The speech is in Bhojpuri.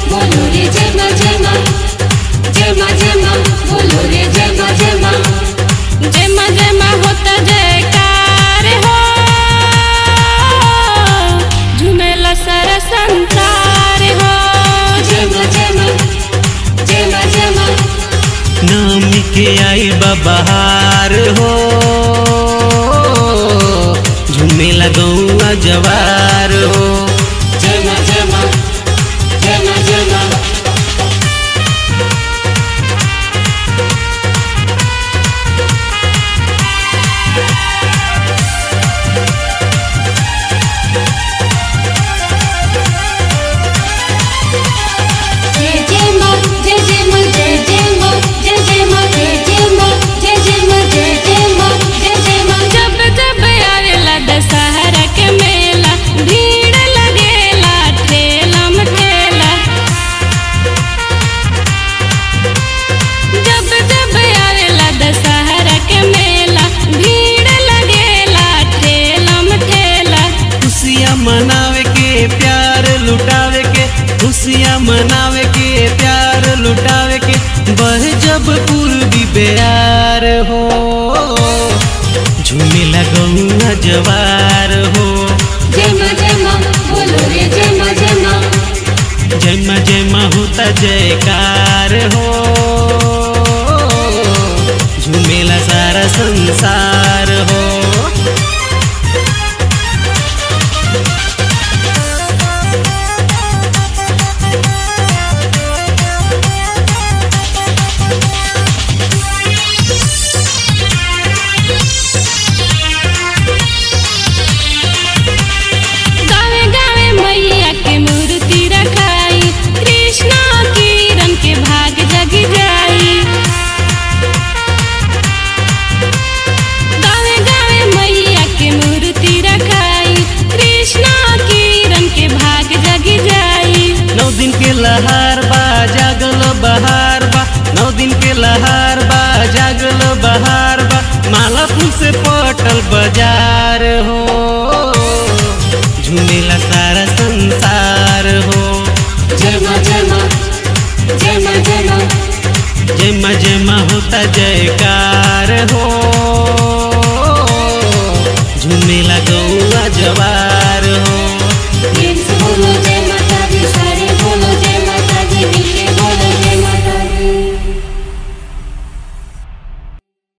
बोलो रे जय माँ जय माँ जय माँ जय माँ बोलो रे जय माँ जय माँ जय माँ जय माँ होता जयकार हो झूमेला सारा संसार हो जय माँ जय माँ जय माँ जय माँ नामी के आई बहार हो झूमेला गौआ जवार हो जय माँ जय माँ जय माँ जय माँ खुशियाँ मनावे के प्यार लुटावे के बह जब पूर्वी बेयार हो झूमेला गौआ जवार हो जय माँ बोलो रे जय माँ जय माँ जय माँ जय माँ होता जयकार हो झूमेला सारा संसार हो लहार बा जागल बहार बा 9 दिन के लहार बा जागल बहार बा माला फूल से पटल बाजार हो झूमेला सारा संसार हो जय माँ जय माँ जय माँ जय माँ जय माँ जय माँ होता जयकार हो झूमेला गौआ जवार